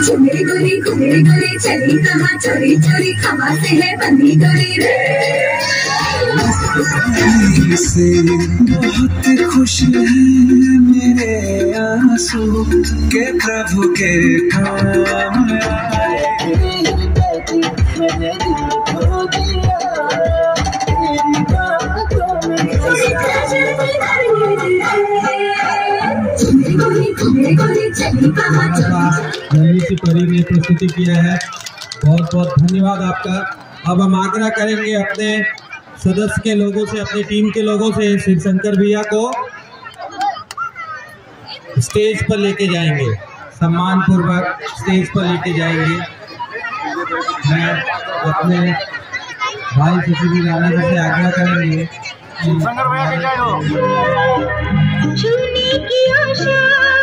चुमेरी गोरी घुमेरी गोरी चली कहाँ चोरी चोरी खवा से है बंदी गोरी रे। से बहुत खुश है मेरे आंसू के प्रभु के काम आए। रणवीर परी ने प्रस्तुति किया है, बहुत बहुत धन्यवाद आपका। अब हम आग्रह करेंगे अपने सदस्य के लोगों से, अपनी टीम के लोगों से शिवशंकर भैया को स्टेज पर लेके जाएंगे, सम्मान पूर्वक स्टेज पर लेके जाएंगे। मैं अपने भाई सुशील राणा जी से आग्रह करेंगे छूने की आशा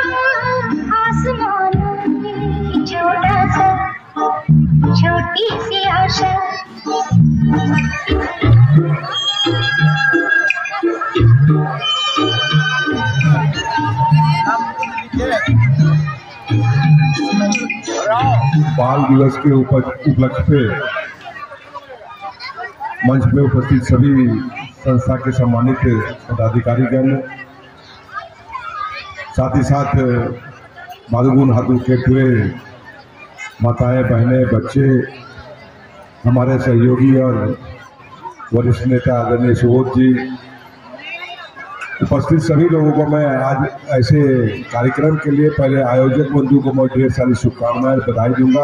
आसमानों में छोटा सा छोटी सी आशा। बाल दिवस के उपलक्ष्य पे मंच में उपस्थित सभी संस्था के सम्मानित पदाधिकारीगण, साथ ही साथ माधुगुण हाथों के पूरे माताएं, बहनें, बच्चे, हमारे सहयोगी और वरिष्ठ नेता आदरणीय सुबोध जी, उपस्थित सभी लोगों को मैं आज ऐसे कार्यक्रम के लिए पहले आयोजक बंधु को मैं ढेर सारी शुभकामनाएं बधाई दूंगा।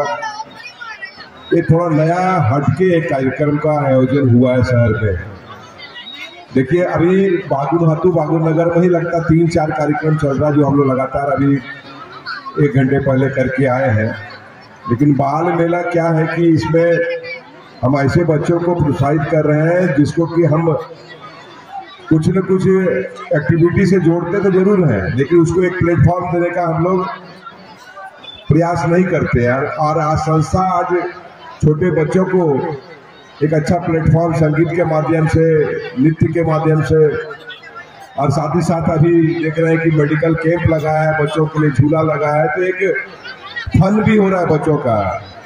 ये थोड़ा नया हटके एक कार्यक्रम का आयोजन हुआ है शहर में। देखिए अभी बागुन नगर में ही लगता 3-4 कार्यक्रम चल रहा है जो हम लोग लगातार अभी 1 घंटे पहले करके आए हैं। लेकिन बाल मेला क्या है कि इसमें हम ऐसे बच्चों को प्रोत्साहित कर रहे हैं जिसको कि हम कुछ न कुछ एक्टिविटी से जोड़ते तो जरूर हैं, लेकिन उसको एक प्लेटफॉर्म देने का हम लोग प्रयास नहीं करते हैं। और आज संस्था आज छोटे बच्चों को एक अच्छा प्लेटफॉर्म संगीत के माध्यम से, नृत्य के माध्यम से, और साथ ही साथ अभी देख रहे हैं कि मेडिकल कैंप लगाया है, बच्चों के लिए झूला लगाया है, तो एक फन भी हो रहा है बच्चों का।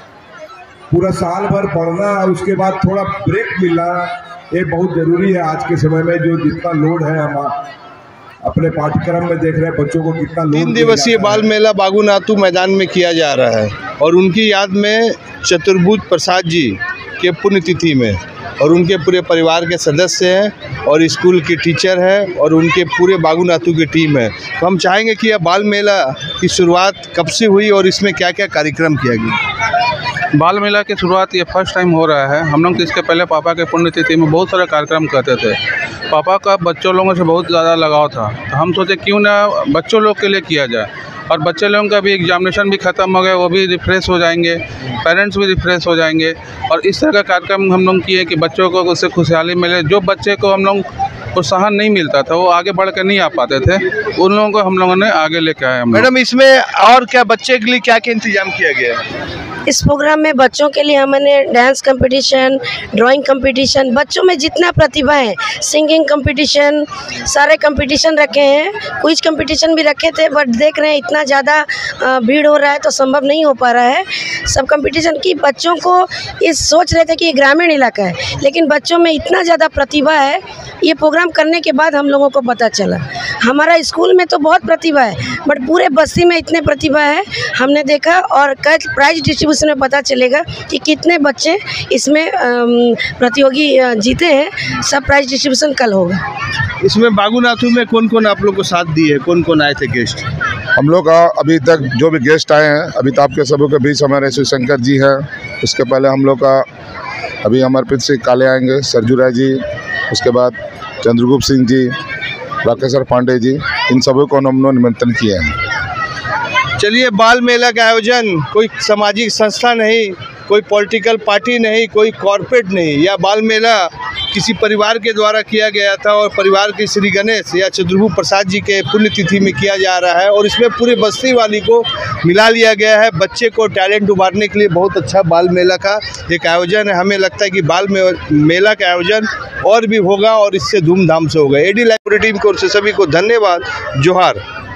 पूरा साल भर पढ़ना और उसके बाद थोड़ा ब्रेक मिलना ये बहुत जरूरी है आज के समय में। जो जितना लोड है हम अपने पाठ्यक्रम में देख रहे हैं बच्चों को कितना लोड। 3 दिवसीय बाल मेला बागुनातू मैदान में किया जा रहा है और उनकी याद में चतुर्भुज प्रसाद जी के पुण्यतिथि में, और उनके पूरे परिवार के सदस्य हैं और स्कूल के टीचर हैं और उनके पूरे बागुनातू की टीम है। तो हम चाहेंगे कि यह बाल मेला की शुरुआत कब से हुई और इसमें क्या क्या कार्यक्रम किया गया। बाल मेला की शुरुआत ये फर्स्ट टाइम हो रहा है। हम लोग इसके पहले पापा के पुण्यतिथि में बहुत सारे कार्यक्रम करते थे। पापा का बच्चों लोगों से बहुत ज़्यादा लगाव था, तो हम सोचे क्यों ना बच्चों लोग के लिए किया जाए। और बच्चे लोगों का भी एग्जामिनेशन भी ख़त्म हो गया, वो भी रिफ़्रेश हो जाएंगे, पेरेंट्स भी रिफ़्रेश हो जाएंगे। और इस तरह का कार्यक्रम हम लोग किए कि बच्चों को उससे खुशहाली मिले। जो बच्चे को हम लोग प्रोत्साहन नहीं मिलता था, वो आगे बढ़ कर नहीं आ पाते थे, उन लोगों को हम लोगों ने आगे लेकर आए। मैडम इसमें और क्या बच्चे के लिए क्या क्या इंतजाम किया गया है? इस प्रोग्राम में बच्चों के लिए हमने डांस कंपटीशन, ड्राइंग कंपटीशन, बच्चों में जितना प्रतिभा है, सिंगिंग कंपटीशन, सारे कंपटीशन रखे हैं। क्विज कंपटीशन भी रखे थे, बट देख रहे हैं इतना ज़्यादा भीड़ हो रहा है तो संभव नहीं हो पा रहा है सब कंपटीशन की। बच्चों को ये सोच रहे थे कि ये ग्रामीण इलाका है, लेकिन बच्चों में इतना ज़्यादा प्रतिभा है, ये प्रोग्राम करने के बाद हम लोगों को पता चला। हमारा स्कूल में तो बहुत प्रतिभा है, बट पूरे बस्ती में इतने प्रतिभा है हमने देखा। और कल प्राइज डिस्ट्रीब्यूशन में पता चलेगा कि कितने बच्चे इसमें प्रतियोगी जीते हैं। सब प्राइज डिस्ट्रीब्यूशन कल होगा। इसमें बागुनाथू में कौन कौन आप लोग को साथ दिए, कौन कौन आए थे गेस्ट? हम लोग अभी तक जो भी गेस्ट आए हैं, अभी तो आपके सबों के बीच हमारे शिवशंकर जी हैं। उसके पहले हम लोग का अभी अमरप्रीत सिंह काले आएंगे, सरजू राय जी, उसके बाद चंद्रगुप्त सिंह जी, राकेश्वर पांडे जी, इन सबों को हमने निमंत्रण किया है। चलिए, बाल मेला का आयोजन कोई सामाजिक संस्था नहीं, कोई पॉलिटिकल पार्टी नहीं, कोई कॉरपोरेट नहीं, यह बाल मेला किसी परिवार के द्वारा किया गया था और परिवार के श्री गणेश या चतुर्भुज प्रसाद जी के पुण्यतिथि में किया जा रहा है। और इसमें पूरी बस्ती वाली को मिला लिया गया है। बच्चे को टैलेंट उभारने के लिए बहुत अच्छा बाल मेला का एक आयोजन है। हमें लगता है कि बाल मेला का आयोजन और भी होगा और इससे धूमधाम से होगा। एडी लाइव टीम की ओर से सभी को धन्यवाद। जोहार।